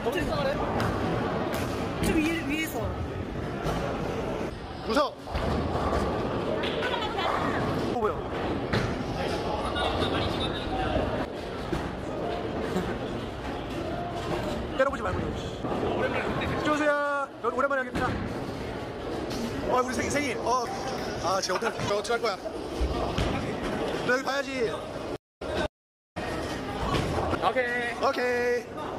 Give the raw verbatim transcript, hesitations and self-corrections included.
좀 위, 위에서. 웃어. 어 뭐야? 때려보지 말고. 안녕하세요. 여러분 오랜만에 하겠습니다. 어 우리 생일 생일. 어. 아 제가 어떻게 저 어떻게 할 거야? 너 여기 봐야지. 오케이. 오케이.